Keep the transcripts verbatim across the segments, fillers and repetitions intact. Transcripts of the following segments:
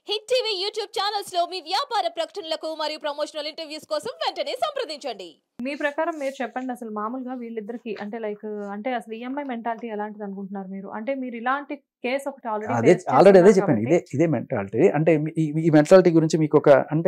Hit TV YouTube channels లో మీ వ్యాపార ప్రకటనలకు మరియు ప్రమోషనల్ ఇంటర్వ్యూస్ కోసం వెంటనే సంప్రదించండి. మీ ప్రకారం మీరు చెప్పండి అసలు మామూలుగా వీళ్ళిద్దరికి అంటే లైక్ అంటే అసలు ఈఎంఐ మెంటాలిటీ ఎలాంటిది అనుకుంటున్నారు మీరు? అంటే మీరు ఇలాంటి కేసు ఒకటి ఆల్రెడీ అదే ఫేస్ ఆల్రెడీ అదే చేస్తున్నారు చెప్పాను. కాబట్టి ఇదే ఇదే మెంటాలిటీ. అంటే ఈ ఈ మెంటాలిటీ గురించి మీకు ఒక అంటే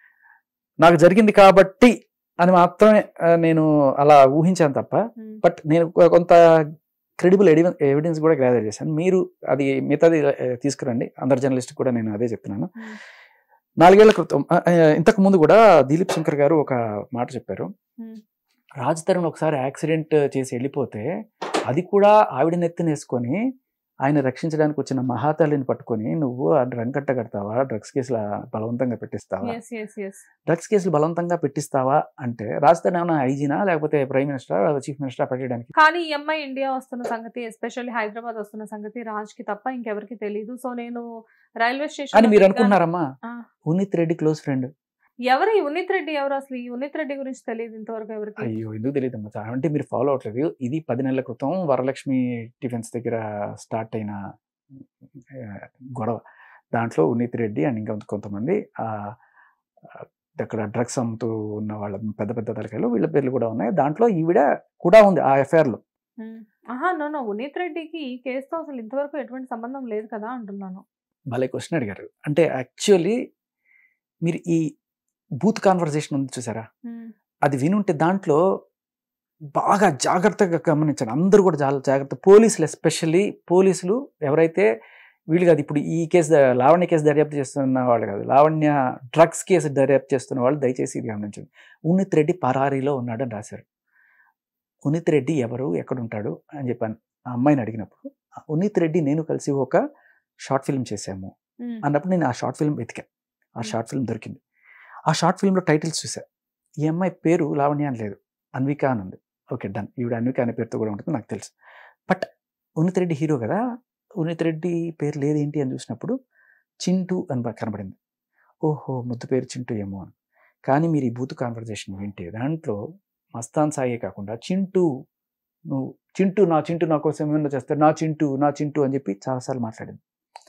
నాకు జరిగింది కాబట్టి అని మాత్రమే ఆ, నేను అలా ఊహించాను తప్ప, ఉమ్, బట్ నేను కొ- కొంత క్రెడిబుల్ ఎవిడెన్స్ కూడా గ్యాదర్ చేశాను. మీరు అది మిగతాది ఆ, తీసుకురండి. అందరు జర్నలిస్ట్ కూడా నేను అదే చెప్తున్నాను. ఉమ్, నాలుగేళ్ల క్రితం ఆ, ఆ, ఇంతకు ముందు కూడా దిలీప్ శంకర్ గారు ఒక మాట చెప్పారు. ఉమ్, రాజ్ తరుణ్ ఒకసారి యాక్సిడెంట్ చేసి వెళ్ళిపోతే అది కూడా ఆవిడ నెత్తినేసుకొని ఆయన రక్షించడానికి వచ్చిన మహాతల్లిని పట్టుకొని నువ్వు ఆ రంకట్ట కడతావా, డ్రగ్స్ కేసులు బలవంతంగా పెట్టిస్తావా, yes, yes, yes. డ్రగ్స్ కేసులు బలవంతంగా పెట్టిస్తావా అంటే రాజ్ తరుణ్ ఏమైనా ఐజీనా లేకపోతే ప్రైమ్ మినిస్టర్ చీఫ్ మినిస్టర్ పెట్టడానికి? కానీ ఈఎంఐ ఇండియా వస్తున్న సంగతి ఎస్పెషల్లీ హైదరాబాద్ వస్తున్న సంగతి రాజ్ కి తప్ప ఇంకెవరికి తెలియదు. సో నేను రైల్వే అని స్టేషన్ మీరు అనుకుంటున్నారమ్మా? ఆ. Unnith Reddy close friend. ఎవరు ఈ ఉన్నిత్ రెడ్డి ఎవరు అసలు? ఈ ఉన్నిత్ రెడ్డి గురించి తెలియదు ఇంతవరకు ఎవరికి. అయ్యో ఎందుకు తెలియదమ్మా, చాలా అంటే మీరు ఫాలో అవట్లేదు. ఇది పది నెలల క్రితం వరలక్ష్మి టిఫిన్స్ దగ్గర స్టార్ట్ అయిన ఆ, గొడవ. దాంట్లో ఉనిత్ రెడ్డి అండ్ ఇంకా కొంతమంది ఆ, ఆ, అక్కడ డ్రగ్స్ అమ్ముతూ ఉన్న వాళ్ళ పెద్ద పెద్ద తలకాయలు వీళ్ళ పేర్లు కూడా ఉన్నాయి. దాంట్లో ఈవిడ కూడా ఉంది ఆ ఎఫ్ఐఆర్ లో. ఉమ్. ఆహా నో నో ఉన్నిత్ రెడ్డికి ఈ కేసుతో అసలు ఇంతవరకు ఎటువంటి సంబంధం లేదు కదా అంటున్నాను. భలే క్వశ్చన్ అడిగారు. అంటే యాక్చువల్లీ మీరు ఈ బూత్ కాన్వర్జేషన్ ఉంది చూసారా, ఉమ్, అది వినుంటే దాంట్లో బాగా జాగ్రత్తగా గమనించండి. అందరూ కూడా చాలా జాగ్రత్త. పోలీసులు ఎస్పెషల్లీ పోలీసులు ఎవరైతే వీళ్ళు కాదు, ఇప్పుడు ఈ కేసు ద- లావణ్య కేసు దర్యాప్తు చేస్తున్న వాళ్ళు కాదు, లావణ్య డ్రగ్స్ కేసు దర్యాప్తు చేస్తున్న వాళ్ళు దయచేసి ఇది గమనించండి. ఉనిత్ రెడ్డి పరారీలో ఉన్నాడు అని రాశారు. ఉనిత్ రెడ్డి ఎవరు, ఎక్కడ ఉంటాడు అని చెప్పాను ఆ అమ్మాయిని అడిగినప్పుడు. "ఆ ఉనిత్ రెడ్డి నేను కలిసి ఒక షార్ట్ ఫిల్మ్ చేశాము ఉమ్, అన్నప్పుడు నేను ఆ షార్ట్ ఫిల్మ్ వెతికాను. ఆ షార్ట్ ఫిల్మ్ దొరికింది. ఆ షార్ట్ ఫిల్మ్లో టైటిల్స్ చూసా. ఈ అమ్మాయి పేరు లావణ్య అని లేదు, అన్విక అని ఉంది. ఓకే డన్, ఈవిడ అన్విక అనే పేరుతో కూడా ఉంటుంది నాకు తెలుసు. బట్ ఉనిత్ రెడ్డి హీరో కదా, ఉనిత్ రెడ్డి పేరు లేదేంటి అని చూసినప్పుడు చింటూ అని బ- కనబడింది. ఓహో ముద్దు పేరు చింటూ ఏమో అని. కానీ మీరు ఈ బూత్ కాన్వర్జేషన్ వింటే దాంట్లో మస్తాన్ సాయే కాకుండా చింటూ, నువ్వు చింటూ నా చింటూ నా కోసం ఏమన్నా చేస్తారు, నా చింటూ నా చింటూ అని చెప్పి చాలాసార్లు మాట్లాడింది.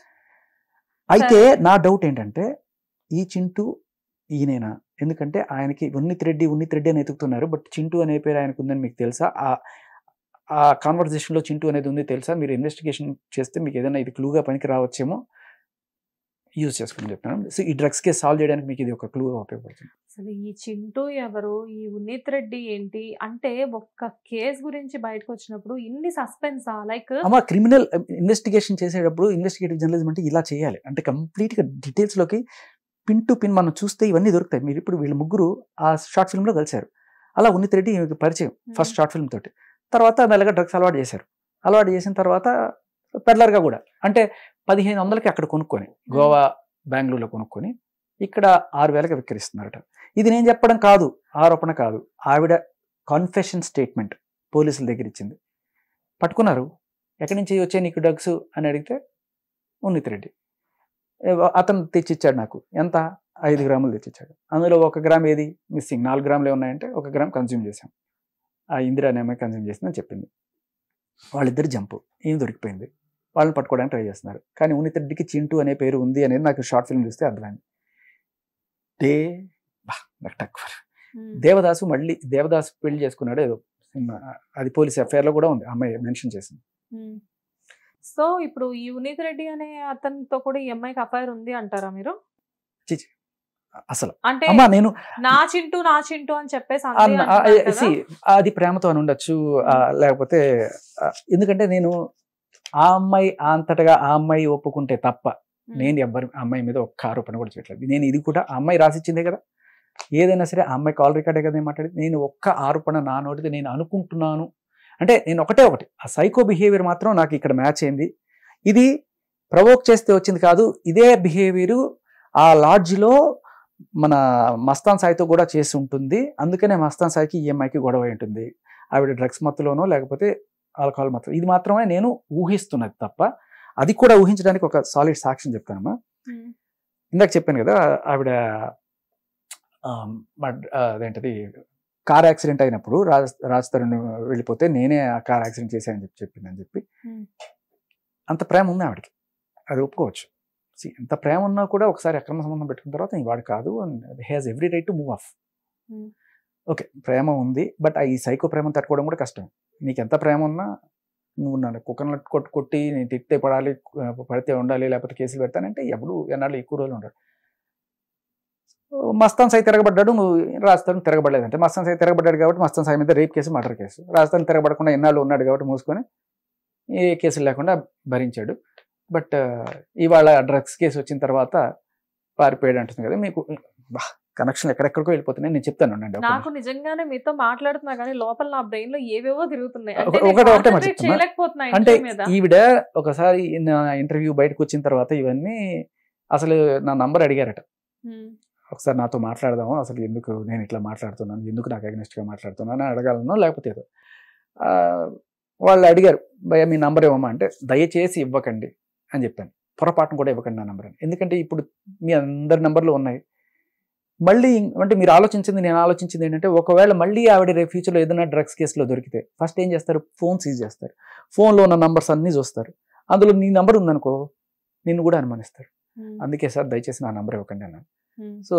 అయితే నా డౌట్ ఏంటంటే ఈ చింటూ ఈయనేనా? ఎందుకంటే ఆయనకి ఉన్నిత్ రెడ్డి ఉన్నిత్ రెడ్డి అని ఎతుకుతున్నారు, బట్ చింటూ అనే పేరు ఆయనకు ఉందని మీకు తెలుసా? ఆ ఆ కాన్వర్జేషన్లో చింటూ అనేది ఉంది తెలుసా? మీరు ఇన్వెస్టిగేషన్ చేస్తే మీకు ఏదైనా ఇది క్లూగా పనికి రావచ్చేమో, యూజ్ చేసుకుని చెప్తాను. సో ఈ డ్రగ్స్ కేసు సాల్వ్ చేయడానికి మీకు ఇది ఒక క్లూగా ఉపయోగపడుతుంది. అసలు ఈ చింటూ ఎవరు, ఈ ఉన్నిత్ రెడ్డి ఏంటి అంటే ఒక్క కేసు గురించి బయటకు వచ్చినప్పుడు ఇన్ని సస్పెన్సా? లైక్ అమ్మ క్రిమినల్ ఇన్వెస్టిగేషన్ చేసేటప్పుడు ఇన్వెస్టిగేటివ్ జర్నలిజం అంటే ఇలా చేయాలి. అంటే కంప్లీట్గా డీటెయిల్స్లోకి పిన్ టు పిన్ మనం చూస్తే ఇవన్నీ దొరుకుతాయి. మీరు ఇప్పుడు వీళ్ళు ముగ్గురు ఆ షార్ట్ ఫిల్మ్లో కలిశారు. అలా ఉన్నిత్ రెడ్డి ఈమెకి పరిచయం ఫస్ట్ షార్ట్ ఫిల్మ్ తోటి. తర్వాత మెల్లగా డ్రగ్స్ అలవాటు చేశారు. అలవాటు చేసిన తర్వాత పెడ్లర్గా కూడా అంటే పదిహేను వందలకి అక్కడ కొనుక్కొని గోవా బెంగళూరులో కొనుక్కొని ఇక్కడ ఆరు వేలకి విక్రయిస్తున్నారట. ఇది నేను చెప్పడం కాదు, ఆరోపణ కాదు, ఆవిడ కాన్ఫెషన్ స్టేట్మెంట్ పోలీసుల దగ్గర ఇచ్చింది. పట్టుకున్నారు. ఎక్కడి నుంచి వచ్చాయి నీకు డ్రగ్స్ అని అడిగితే ఉన్నిత్ రెడ్డి ఏ- అతను తెచ్చిచ్చాడు నాకు. ఎంత? ఐదు గ్రాములు తెచ్చిచ్చాడు. అందులో ఒక గ్రామ్ ఏది మిస్సింగ్, నాలుగు గ్రాములు ఉన్నాయంటే ఒక గ్రామ్ కన్జ్యూమ్ చేశాం. ఆ ఇందిరా అనే అమ్మాయి కన్జ్యూమ్ చేసిందని చెప్పింది. వాళ్ళిద్దరు జంపు, ఏం దొరికిపోయింది. వాళ్ళని పట్టుకోవడానికి ట్రై చేస్తున్నారు. కానీ ఉన్నిత్ రెడ్డికి చింటూ అనే పేరు ఉంది అనేది నాకు షార్ట్ ఫిల్మ్ చూస్తే అర్థమైంది. దే బా నాకు తక్కువ. దేవదాసు మళ్ళీ దేవదాసు పెళ్లి చేసుకున్నాడు ఏదో సినిమా, అది పోలీస్ ఎఫ్ఐఆర్లో కూడా ఉంది, అమ్మాయి మెన్షన్ చేసింది. సో ఇప్పుడు ఈ ఉన్నిత్ రెడ్డి అనే అతనితో కూడా ఈ అమ్మాయికి అఫైర్ ఉంది అంటారా మీరు? చిచి అసలు అంటే అమ్మా నేను నా చింటూ నా చింటూ అని చెప్పేసి ఆ- అంతే ఆ- అంటున్నారు కదా? see, అది ప్రేమతో అని ఉండొచ్చు, ఆ, లేకపోతే ఆ, ఎందుకంటే నేను ఆ అమ్మాయి ఆ అంతటగా ఆ అమ్మాయి ఒప్పుకుంటే తప్ప ఉమ్, నేను ఎవ్వరి ఆ అమ్మాయి మీద ఒక్క ఆరోపణ కూడా చేయట్లేదు. నేను ఇది కూడా ఆ అమ్మాయి రాసిచ్చిందే కదా, ఏదైనా సరే ఆ అమ్మాయి కాల్ రికార్డే కదా నేను మాట్లాడేది. నేను ఒక్క ఆరోపణ నా నోటిది నేను అనుకుంటున్నాను అంటే నేను ఒకటే ఒకటి ఆ సైకో బిహేవియర్ మాత్రం నాకు ఇక్కడ మ్యాచ్ అయింది. ఇది ప్రవోక్ చేస్తే వచ్చింది కాదు, ఇదే బిహేవియర్ ఆ లాడ్జ్లో మన మస్తాన్ సాయితో కూడా చేసి ఉంటుంది. అందుకనే మస్తాన్ సాయికి ఈఎంఐకి గొడవ అయి ఉంటుంది. ఆవిడ డ్రగ్స్ మత్తులోనో లేకపోతే ఆల్కహాల్ మత్తు, ఇది మాత్రమే నేను ఊహిస్తున్నది తప్ప అది కూడా ఊహించడానికి ఒక సాలిడ్ సాక్ష్యం చెప్తానమ్మా. ఉమ్, ఇందాక చెప్పాను కదా ఆవిడ ఆ, మడ్- ఆ, అదేంటది కార్ యాక్సిడెంట్ అయినప్పుడు రాజ్ రాజ్ తరుణ్ వెళ్ళిపోతే నేనే ఆ కార్ యాక్సిడెంట్ చేశానని చెప్పి చెప్పిందని చెప్పి ఉమ్, అంత ప్రేమ ఉంది ఆవిడకి, అది ఒప్పుకోవచ్చు. See, ఎంత ప్రేమ ఉన్నా కూడా ఒకసారి అక్రమ సంబంధం పెట్టుకున్న తర్వాత "ఈ వాడు కాదు and has every right to move off." Hmm. Okay, ప్రేమ ఉంది, బట్ ఈ సైకో ప్రేమను తట్టుకోవడం కూడా కష్టం. నీకు ఎంత ప్రేమ ఉన్నా నువ్వు నన్ను కుక్కను కొట్టి కొట్టి నేను తిట్టే పడాలి, పడితే ఉండాలి, లేకపోతే కేసులు పెడతానంటే ఎప్పుడు ఎన్నాళ్ళు ఎక్కువ రోజులు ఉండడు. మస్తాన్ సాయి తిరగబడ్డాడు, నువ్వు రాజస్థాన్ తిరగబడలేదంటే మస్తాన్ సాయి తిరగబడ్డాడు కాబట్టి మస్తాన్ సాయి మీద rape case, murder case. Rajasthan తిరగబడకుండా ఎన్నాళ్ళు ఉన్నాడు కాబట్టి మూసుకొని ఏ కేసులు లేకుండా భరించాడు. బట్ ఇవాళ డ్రగ్స్ కేసు వచ్చిన తర్వాత పారిపోయాడు అంటుంది కదా. మీకు కనెక్షన్ ఎక్కడెక్కడికో వెళ్ళిపోతున్నాయి, నేను చెప్తాను అండి. నాకు నిజంగానే మీతో మాట్లాడుతున్నా కానీ లోపల నా బ్రెయిన్ లో ఏవేవో తిరుగుతున్నాయి. ఒక- ఒకటి ఒకటే మాట చెప్తున్నా. అంటే ఈవిడ ఒకసారి నా ఇంటర్వ్యూ బయటకు వచ్చిన తర్వాత ఇవన్నీ అసలు నా నంబర్ అడిగారట. ఒకసారి నాతో మాట్లాడదాము, అసలు ఎందుకు నేను ఇట్లా మాట్లాడుతున్నాను, ఎందుకు నాకు అగ్నెస్ట్గా మాట్లాడుతున్నాను అని అడగాలను, లేకపోతే ఏదో ఆ, వాళ్ళు అడిగారు, భయ మీ నంబర్ ఇవ్వమా అంటే దయచేసి ఇవ్వకండి అని చెప్పాను. పొరపాటును కూడా ఇవ్వకండి నా నంబర్ అని. ఎందుకంటే ఇప్పుడు మీ అందరి నంబర్లు ఉన్నాయి. మళ్ళీ అంటే మీరు ఆలోచించింది, నేను ఆలోచించింది ఏంటంటే ఒకవేళ మళ్ళీ ఆవిడ రేపు ఫ్యూచర్లో ఏదైనా డ్రగ్స్ కేసులో దొరికితే ఫస్ట్ ఏం చేస్తారు, ఫోన్ సీజ్ చేస్తారు. ఫోన్లో ఉన్న నంబర్స్ అన్నీ చూస్తారు. అందులో నీ నంబర్ ఉందనుకో నిన్ను కూడా అనుమానిస్తారు. అందుకే సార్ దయచేసి నా నంబర్ ఇవ్వకండి అన్నాను. సో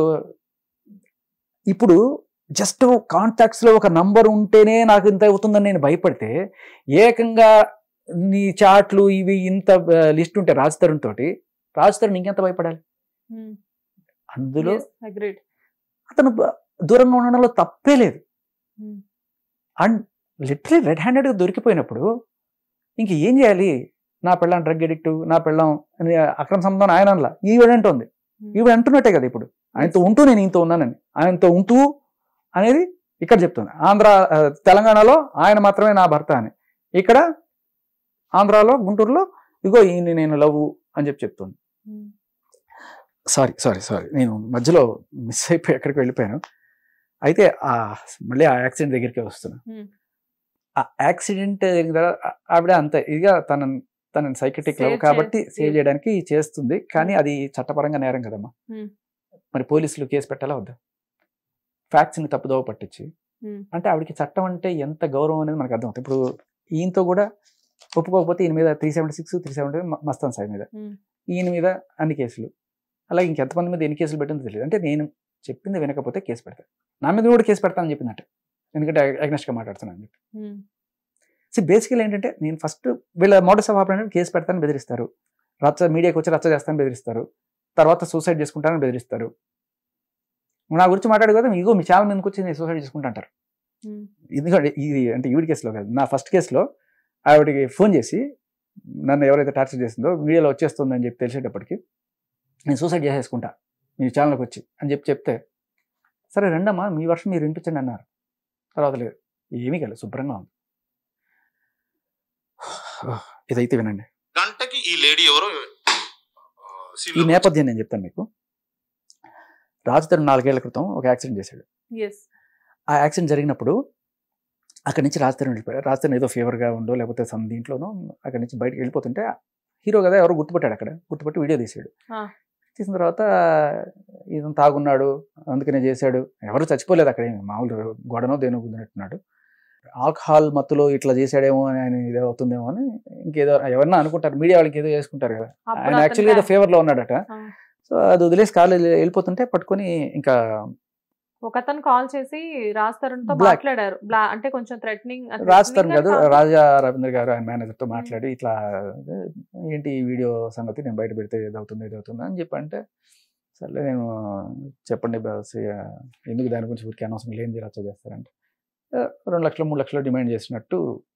ఇప్పుడు జస్ట్ కాంటాక్ట్స్లో ఒక నంబర్ ఉంటేనే నాకు ఇంత అవుతుందని నేను భయపడితే, ఏకంగా నీ చాట్లు ఇవి ఇంత లిస్ట్ ఉంటే రాజ్ తరుణ్ తోటి, రాజ్ తరుణ్ ఇంకెంత భయపడాలి. అందులో అతను దూరంగా ఉండడంలో తప్పే లేదు. అండ్ లిటరలీ రెడ్ హ్యాండెడ్గా దొరికిపోయినప్పుడు ఇంక ఏం చేయాలి? నా పెళ్ళం డ్రగ్ అడిక్ట్, నా పెళ్ళం అక్రమ సంబంధం ఆయన అనలా, ఈవిడ అంటుంది. ఈవిడ అంటున్నట్టే కదా ఇప్పుడు, ఆయనతో ఉంటూ నేను ఇంత ఉన్నానని, ఆయనతో ఉంటూ అనేది ఇక్కడ చెప్తుంది. ఆంధ్ర తెలంగాణలో ఆయన మాత్రమే నా భర్త అని, ఇక్కడ ఆంధ్రాలో గుంటూరులో ఇగో ఈయన నేను లవ్ అని చెప్పి చెప్తుంది. సారీ సారీ సారీ నేను మధ్యలో మిస్ అయిపోయి ఎక్కడికి వెళ్ళిపోయాను. అయితే ఆ మళ్ళీ ఆ యాక్సిడెంట్ దగ్గరికి వస్తున్నా. ఆ యాక్సిడెంట్ జరిగిన తర్వాత ఆవిడ అంతే ఇదిగా తన తనని సైకిట్రిక్ లవ్ కాబట్టి సేవ్ చేయడానికి చేస్తుంది. కానీ అది చట్టపరంగా నేరం కదమ్మా. మరి పోలీసులు కేసు పెట్టాలా వద్దా? ఫ్యాక్ట్స్ని తప్పుదోవ పట్టించి అంటే ఆవిడకి చట్టం అంటే ఎంత గౌరవం అనేది మనకు అర్థమవుతుంది. ఇప్పుడు ఈయనతో కూడా ఒప్పుకోకపోతే ఈయన మీద three seventy six three seventy Mastan Sai మీద, ఈయన మీద అన్ని కేసులు, అలాగే ఇంకెంతమంది మీద ఎన్ని కేసులు పెట్టిందో తెలియదు. అంటే నేను చెప్పింది వినకపోతే కేసు పెడతాను, నా మీద కూడా కేసు పెడతానని చెప్పిందంటే, ఎందుకంటే అగ్నెస్ట్గా మాట్లాడుతున్నాను అని చెప్పి. సో బేసికల్ ఏంటంటే నేను ఫస్ట్ వీళ్ళ మోడస్ ఆఫ్ ఆపరేషన్ కేసు పెడతానని బెదిరిస్తారు, రచ్చ మీడియాకి వచ్చి రచ్చ చేస్తానని బెదిరిస్తారు, తర్వాత సూసైడ్ చేసుకుంటానని బెదిరిస్తారు. నా గురించి మాట్లాడు కదా ఇగో మీ ఛానల్ మీదకి వచ్చి నేను సూసైడ్ చేసుకుంటా అంటారు. ఎందుకంటే ఇది అంటే ఈవిడ కేసులో కాదు, నా ఫస్ట్ కేసులో ఆవిడకి ఫోన్ చేసి నన్ను ఎవరైతే టార్చర్ చేసిందో మీడియాలో వచ్చేస్తుంది అని చెప్పి తెలిసేటప్పటికి నేను సూసైడ్ చేసేసుకుంటా మీ ఛానల్కి వచ్చి అని చెప్పి చెప్తే, సరే రెండమ్మా మీ వర్షం మీరు వినిపించండి అన్నారు. తర్వాత లేదు, ఏమీ కాలేదు, శుభ్రంగా ఉంది. ఇదైతే వినండి. గంటకి ఈ లేడీ ఎవరో ఈ నేపథ్యం నేను చెప్తాను మీకు. రాజ్ తరుణ్ నాలుగేళ్ల క్రితం ఒక యాక్సిడెంట్ చేశాడు. ఆ యాక్సిడెంట్ జరిగినప్పుడు అక్కడి నుంచి రాజ్ తరుణ్ వెళ్ళిపోయాడు. రాజ్ తరుణ్ ఏదో ఫీవర్గా ఉండో లేకపోతే సమ్ దీంట్లోనో అక్కడి నుంచి బయటకు వెళ్ళిపోతుంటే హీరో కదా ఎవరో గుర్తుపట్టాడు, అక్కడ గుర్తుపట్టి వీడియో తీసాడు. తీసిన తర్వాత ఇతను తాగున్నాడు అందుకనే చేశాడు, ఎవరు చచ్చిపోలేదు అక్కడ, మామూలు గొడవనో దేనో గుద్దినట్టున్నాడు, ఆల్కహాల్ మత్తులో ఇట్లా చేశాడేమో అని ఆయన ఇదే అవుతుందేమో అని ఇంకేదో ఎవరన్నా అనుకుంటారు, మీడియా వాళ్ళకి ఏదో చేసుకుంటారు కదా. ఆయన యాక్చువల్గా ఏదో ఫేవర్లో ఉన్నాడట. సో అది వదిలేసి కాలు వెళ్ళిపోతుంటే పట్టుకొని ఇంకా ఒక అతను కాల్ చేసి రాజ్ తరుణ్ తో మాట్లాడారు, అంటే కొంచెం థ్రెటనింగ్. రాజ్ తరుణ్ కాదు, రాజా రవీంద్ర గారు ఆయన మేనేజర్ తో మాట్లాడి ఇట్లా ఏంటి ఈ వీడియో సంగతి నేను బయట పెడితే ఏదవుతుంది ఏదవుతుంది అని చెప్పి అంటే, సర్లే నేను చెప్పండి బాస్ ఎందుకు దాని గురించి ఊరికి అనవసరం లేని రచ్చ చేస్తారంటే, రెండు లక్షలు మూడు లక్షలు డిమాండ్ చేసినట్టు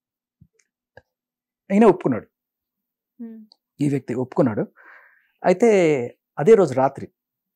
ఈయన ఒప్పుకున్నాడు, ఈ వ్యక్తి ఒప్పుకున్నాడు. అయితే అదే రోజు రాత్రి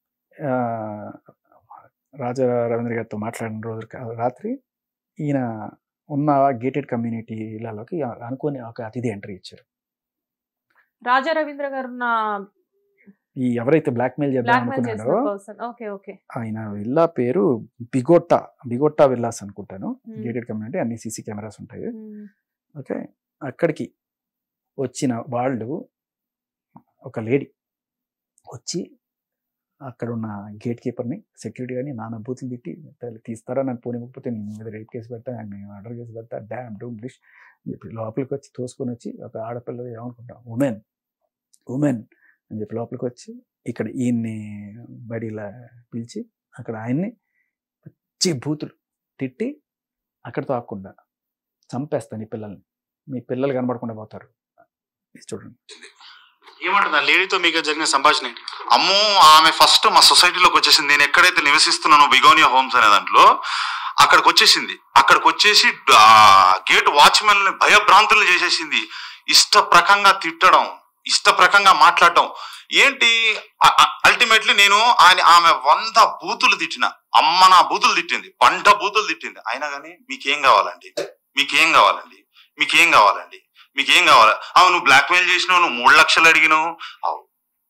రాజా రవీంద్ర గారితో మాట్లాడిన రోజు రాత్రి ఈయన ఉన్న గేటెడ్ కమ్యూనిటీలలోకి అనుకోని ఒక అతిథి ఎంట్రీ ఇచ్చారు. రాజా రవీంద్ర గారు ఈ ఎవరైతే బ్లాక్ మెయిల్ చేద్దాం అనుకున్నాడో ఆయన విల్లా పేరు బిగోట్టా బిగోట్టా విల్లాస్ అనుకుంటాను. గేటెడ్ కమ్యూనిటీ, అన్ని సీసీ కెమెరాస్ ఉంటాయి. ఓకే, అక్కడికి వచ్చిన వాళ్ళు ఒక లేడీ వచ్చి అక్కడ ఉన్న గేట్ కీపర్ని సెక్యూరిటీ కానీ నాన్న బూతులు తిట్టి తీస్తారా నన్ను పోనివ్వకపోతే నేను మీద రేప్ కేసు పెడతా, నేను ఆర్డర్ కేసు పెడతా, డ్యామ్ డూమ్ డిష్ చెప్పి లోపలికి వచ్చి తోసుకొని వచ్చి ఒక ఆడపిల్ల ఏమనుకుంటాం ఉమెన్ ఉమెన్ అని చెప్పి లోపలికి వచ్చి ఇక్కడ ఈయన్ని బడిలా పిలిచి అక్కడ ఆయన్ని పచ్చి బూతులు తిట్టి అక్కడితో ఆకుండా చంపేస్తాను ఈ పిల్లల్ని, మీ పిల్లలు కనబడకుండా పోతారు. చూడండి ఏమంటుంది ఆ లేడీతో మీకు జరిగిన సంభాషణ ఏంటి? అమ్మో ఆమె ఫస్ట్ మా సొసైటీలోకి వచ్చేసింది. నేను ఎక్కడైతే నివసిస్తున్నానో బిగోనియా హోమ్స్ అనే దాంట్లో అక్కడికి వచ్చేసింది. అక్కడికి వచ్చేసి గేట్ వాచ్మెన్ భయభ్రాంతులు చేసేసింది. ఇష్టప్రకంగా తిట్టడం, ఇష్టప్రకంగా మాట్లాడటం. ఏంటి అల్టిమేట్లీ నేను ఆయన ఆమె వంద బూతులు తిట్టిన, అమ్మ నా బూతులు తిట్టింది, పంట బూతులు తిట్టింది. అయినా కానీ మీకేం కావాలండి, మీకేం కావాలండి, మీకేం కావాలండి, మీకేం కావాలి? అవు నువ్వు బ్లాక్మెయిల్ చేసినావు, నువ్వు మూడు లక్షలు అడిగినావు. అవు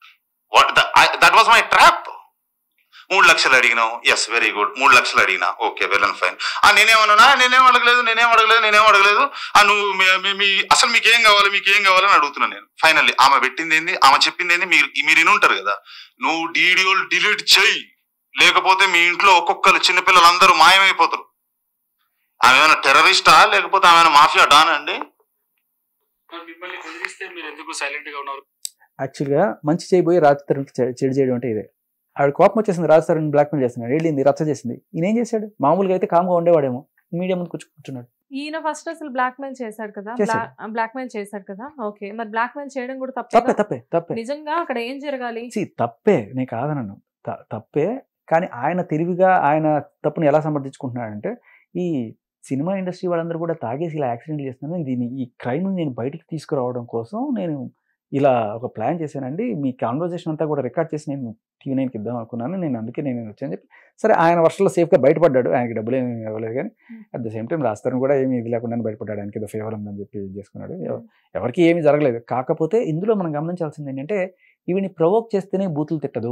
దట్ వాజ్ మై ట్రాప్. మూడు లక్షలు అడిగినావు, ఎస్ వెరీ గుడ్, మూడు లక్షలు అడిగినా, ఓకే వెల్ అండ్ ఫైన్. ఆ నేనేమన్నా నేనేం అడగలేదు నేనేం అడగలేదు నేనేం అడగలేదు ఆ నువ్వు మీ అసలు మీకేం కావాలి మీకేం కావాలని అడుగుతున్నాను నేను. ఫైనల్లీ ఆమె పెట్టింది ఏంది, ఆమె చెప్పింది ఏంది, మీరు మీరు వినుంటారు కదా, నువ్వు వీడియోలు డిలీట్ చెయ్యి లేకపోతే మీ ఇంట్లో ఒక్కొక్కరు చిన్నపిల్లలందరూ మాయమైపోతారు. ఆమె ఏమైనా టెర్రరిస్టా లేకపోతే ఆమె మాఫియా డానా అండి? మిమ్మల్ని బెదిరిస్తే మీరు ఎందుకు సైలెంట్ గా ఉన్నారు? యాక్చువల్గా మంచి చేయబోయి రాజతరుణ్ చెడు చేయడం అంటే ఇదే. ఆవిడ కోపం వచ్చేసింది, రాజతరుణ్ బ్లాక్మెయిల్ చేస్తున్నాడు, వెళ్ళింది రచ్చ చేసింది. ఈయన ఏం చేశాడు, మామూలుగా అయితే కామ్గా ఉండేవాడేమో, మీడియా ముందు కూర్చున్నాడు. ఈయన ఫస్ట్ అసలు బ్లాక్మెయిల్ చేశాడు కదా, చేశాడు. బ్లాక్మెయిల్ చేశాడు కదా. ఓకే, మరి బ్లాక్మెయిల్ చేయడం కూడా తప్పే తప్పే తప్పే తప్పే నిజంగా అక్కడ ఏం జరగాలి? See, తప్పే, నేను కాదనను, త- తప్పే. కానీ ఆయన తెలివిగా ఆయన తప్పుని ఎలా సమర్థించుకుంటున్నాడంటే, ఈ సినిమా ఇండస్ట్రీ వాళ్ళందరూ కూడా తాగేసి ఇలా యాక్సిడెంట్ చేస్తున్నాను, దీన్ని ఈ క్రైమ్ నేను బయటికి తీసుకురావడం కోసం నేను ఇలా ఒక ప్లాన్ చేశానండి, మీ కాన్వర్జేషన్ అంతా కూడా రికార్డ్ చేసి నేను టీవీ నైన్కి ఇద్దాం అనుకున్నాను, నేను అందుకే నేను వచ్చాను చెప్పి సరే ఆయన వర్షంలో సేఫ్గా బయటపడ్డాడు. ఆయనకి డబ్బులు ఏమి ఇవ్వలేదు, కానీ అట్ ద సేమ్ టైం రాస్తాను కూడా ఏమి ఇది లేకుండా బయటపడ్డాడు, ఆయనకి ఏదో ఫేవర్ ఉందని చెప్పి ఇది చేసుకున్నాడు. ఎవ- ఎవరికి ఏమీ జరగలేదు. కాకపోతే ఇందులో మనం గమనించాల్సింది ఏంటంటే, ఈవిని ప్రొవోక్ చేస్తేనే బూతులు తిట్టదు,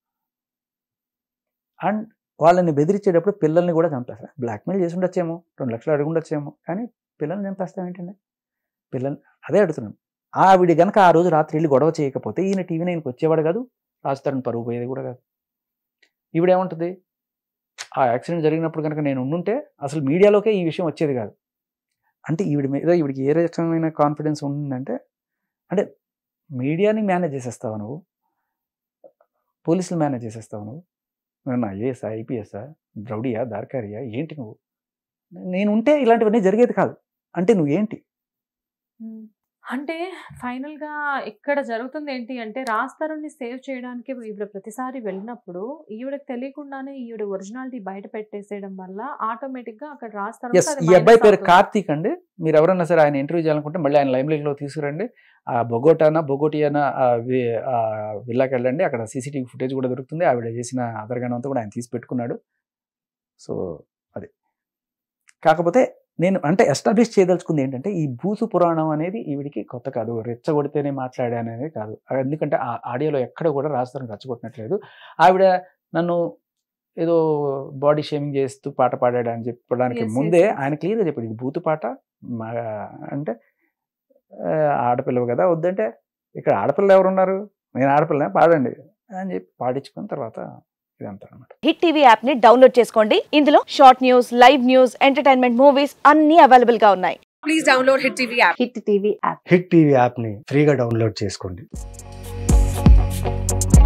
అండ్ వాళ్ళని బెదిరించేటప్పుడు పిల్లల్ని కూడా చంపేస్తారు. బ్లాక్మెయిల్ చేసి ఉండొచ్చేమో, రెండు లక్షలు అడిగి ఉండొచ్చేమో, కానీ పిల్లల్ని చంపేస్తాం ఏంటండి? పిల్లల్ని అదే అడుగుతున్నాను. ఆవిడ గనక ఆ రోజు రాత్రి వెళ్ళి గొడవ చేయకపోతే ఈయన టీవీ నైన్కి వచ్చేవాడు కాదు, రాజతరుణ్ పరుగు పోయేది కూడా కాదు. ఈవిడేమంటుంది, ఆ యాక్సిడెంట్ జరిగినప్పుడు కనుక నేను ఉండుంటే అసలు మీడియాలోకే ఈ విషయం వచ్చేది కాదు. అంటే ఈవిడ మీద ఈవిడికి ఏ రకమైన కాన్ఫిడెన్స్ ఉందంటే, అంటే మీడియాని మేనేజ్ చేసేస్తావు నువ్వు, పోలీసులు మేనేజ్ చేసేస్తావు నువ్వు, ఏమన్నా ఐఏఎస్ఆ ఐపీఎస్ఆ రౌడీయా దార్కారియా ఏంటి నువ్వు? నేను ఉంటే ఇలాంటివన్నీ జరిగేది కాదు. అంటే నువ్వేంటి? ఉమ్. అంటే ఫైనల్ గా ఇక్కడ జరుగుతుంది ఏంటి అంటే, రాజ్ తరుణ్ని సేవ్ చేయడానికి ఈవిడ ప్రతిసారి వెళ్ళినప్పుడు ఈవిడకి తెలియకుండానే ఈవిడ ఒరిజినాలిటీ బయట పెట్టేసేయడం వల్ల ఆటోమేటిక్ గా అక్కడ రాజ్ తరుణ్ ఎస్, ఈ అబ్బాయి పేరు కార్తీక్ అండి. మీరు ఎవరన్నా సరే ఆయన ఇంటర్వ్యూ చేయాలనుకుంటే మళ్ళీ ఆయన లైమ్ లైట్ లో తీసుకురండి. ఆ బొగోటానా బొగోటియానా విల్లాకి వెళ్ళండి, అక్కడ సీసీటీవీ ఫుటేజ్ కూడా దొరుకుతుంది. ఆవిడ చేసిన అదరగానం అంతా కూడా ఆయన తీసి పెట్టుకున్నాడు. సో అది కాకపోతే నేను అంటే ఎస్టాబ్లిష్ చేయదలుచుకుంది ఏంటంటే, ఈ భూసు పురాణం అనేది ఈవిడికి కొత్త కాదు, రెచ్చగొడితేనే మాట్లాడాను అనేది కాదు. ఎందుకంటే ఆ ఆడియోలో ఎక్కడ కూడా రాజతరుణ్ రెచ్చగొట్టినట్లేదు. ఆవిడ నన్ను ఏదో బాడీ షేమింగ్ చేస్తూ పాట పాడాడు అని చెప్పడానికి Yes, yes, ముందే yes. ఆయన క్లియర్గా చెప్పాడు, ఇది భూతు పాట మా అంటే ఆ, ఆడపిల్లవు కదా వద్దంటే, ఇక్కడ ఆడపిల్ల ఎవరున్నారు, నేను ఆడపిల్ల పాడండి అని చెప్పి పాడించుకున్న తర్వాత ఇదంతా అనమాట. హిట్ టీవీ యాప్ ని డౌన్లోడ్ చేసుకోండి. ఇందులో short news, live news, entertainment movies అన్ని అవైలబుల్ గా ఉన్నాయి. Please download Hit T V app. Hit TV app hit TV యాప్ని ఫ్రీగా డౌన్లోడ్ చేసుకోండి.